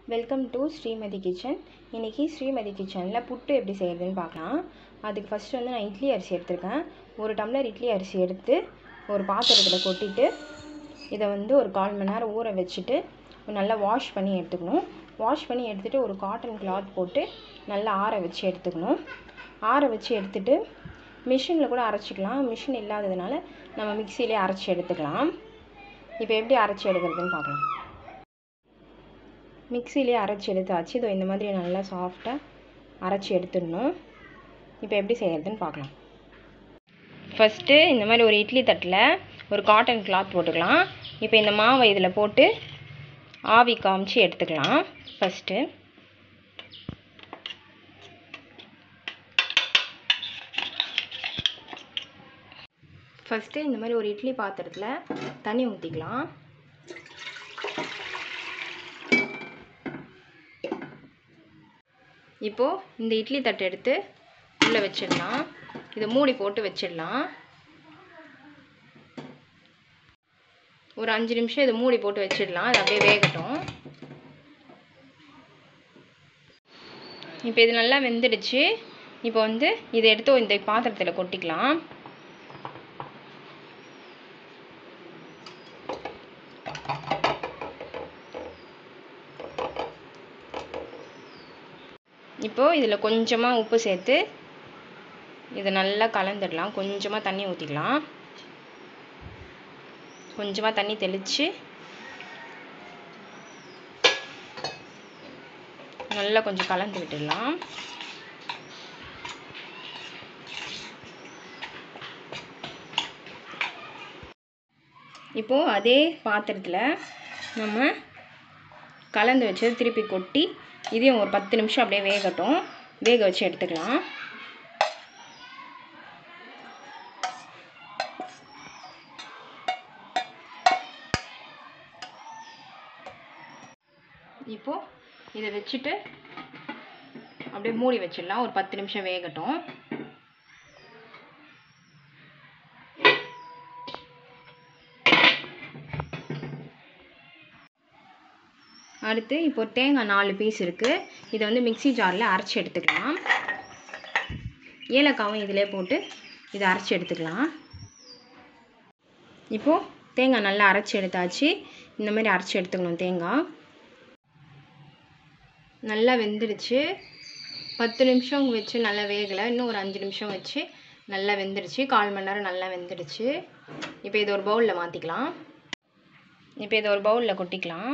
Welcome to Srimathi kitchen. இன்றைக்கி ஸ்ரீமதி கிச்சனில் புட்டு எப்படி செய்கிறதுன்னு பார்க்கலாம். அதுக்கு ஃபஸ்ட்டு வந்து நான் இட்லி அரிசி எடுத்திருக்கேன். 1 டம்ளர் இட்லி அரிசி எடுத்து ஒரு பாத்திரத்தில் கொட்டிட்டு இதை வந்து ஒரு 1/4 மணி நேரம் ஊற வச்சுட்டு நல்லா வாஷ் பண்ணி எடுத்துக்கணும். வாஷ் பண்ணி எடுத்துகிட்டு ஒரு காட்டன் கிளாத் போட்டு நல்லா ஆற வச்சு எடுத்துக்கணும். ஆற வச்சு எடுத்துகிட்டு மிஷினில் கூட அரைச்சிக்கலாம். மிஷின் இல்லாததுனால நம்ம மிக்சியிலே அரைச்சி எடுத்துக்கலாம். இப்போ எப்படி அரைச்சி எடுக்கிறதுன்னு பார்க்கலாம். மிக்சியிலே அரைச்சி எடுத்தாச்சு. இதோ இந்த மாதிரி நல்லா சாஃப்டாக அரைச்சி எடுத்துடணும். இப்போ எப்படி செய்கிறதுன்னு பார்க்கலாம். ஃபஸ்ட்டு இந்த மாதிரி ஒரு இட்லி தட்டில் ஒரு காட்டன் கிளாத் போட்டுக்கலாம். இப்போ இந்த மாவை இதில் போட்டு ஆவி காமிச்சு எடுத்துக்கலாம். ஃபஸ்ட்டு இந்த மாதிரி ஒரு இட்லி பாத்திரத்தில் தண்ணி ஊற்றிக்கலாம். இப்போது இந்த இட்லி தட்டை எடுத்து உள்ளே வச்சிடலாம். இதை மூடி போட்டு வச்சிடலாம். ஒரு 5 நிமிஷம் இதை மூடி போட்டு வச்சிடலாம். அது அப்படியே வேகட்டும். இப்போ இது நல்லா வெந்துடுச்சு. இப்போ வந்து இதை எடுத்து இந்த பாத்திரத்தில் கொட்டிக்கலாம். இப்போது இதில் கொஞ்சமாக உப்பு சேர்த்து இதை நல்லா கலந்துடலாம். கொஞ்சமாக தண்ணி ஊற்றிக்கலாம். கொஞ்சமாக தண்ணி தெளித்து நல்லா கொஞ்சம் கலந்து விட்டுடலாம். இப்போது அதே பாத்திரத்தில் நம்ம கலந்து வச்சது திருப்பி கொட்டி இதையும் ஒரு 10 நிமிஷம் அப்படியே வேகட்டும். வேக வச்சு எடுத்துக்கலாம். இப்போது இதை வச்சுட்டு அப்படியே மூடி வச்சிடலாம். ஒரு 10 நிமிஷம் வேகட்டும். அடுத்து இப்போ தேங்காய் 4 பீஸ் இருக்குது. இதை வந்து மிக்ஸி ஜாரில் அரைச்சி எடுத்துக்கலாம். ஏலக்காவும் இதிலே போட்டு இதை அரைச்சி எடுத்துக்கலாம். இப்போது தேங்காய் நல்லா அரைச்சி எடுத்தாச்சு. இந்த மாதிரி அரைச்சி எடுத்துக்கணும். தேங்காய் நல்லா வெந்துடுச்சு. 10 நிமிஷம் வச்சு நல்லா வேகலை. இன்னும் ஒரு 5 நிமிஷம் வச்சு நல்லா வெந்துடுச்சு. 1/4 மணி நேரம் நல்லா வெந்துடுச்சு. இப்போ இதை ஒரு பவுலில் மாற்றிக்கலாம். இப்போ இதை ஒரு பவுலில் கொட்டிக்கலாம்.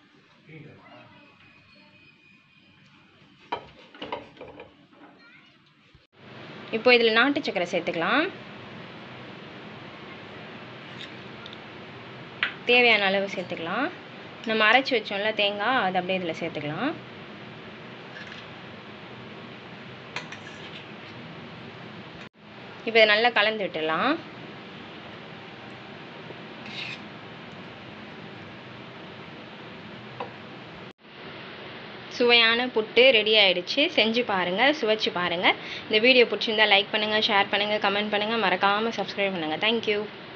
இப்போ இதில் நாட்டு சக்கரை சேர்த்துக்கலாம். தேவையான அளவு சேர்த்துக்கலாம். நம்ம அரைச்சி வச்சோம்ல தேங்காய், அது அப்படியே இதில் சேர்த்துக்கலாம். இப்போ இதை நல்லா கலந்து விட்டுடலாம். சுவையான புட்டு ரெடி ஆகிடுச்சு. செஞ்சு பாருங்கள், சுவைச்சு பாருங்கள். இந்த வீடியோ பிடிச்சிருந்தால் லைக் பண்ணுங்கள், ஷேர் பண்ணுங்கள், கமெண்ட் பண்ணுங்கள். மறக்காமல் சப்ஸ்கிரைப் பண்ணுங்கள். தேங்க்யூ.